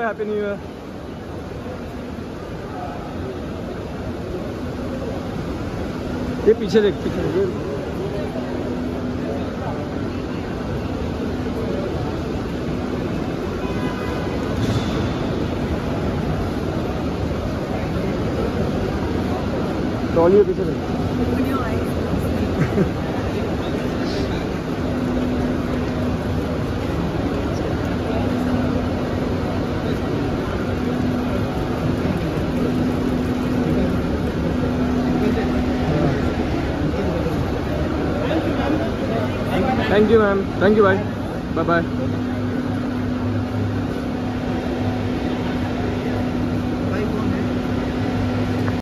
Happy new year. ये पीछे देख, पीछे देख। ट्रॉली है पीछे देख। Thank you ma'am, thank you भाई, बाय बाय।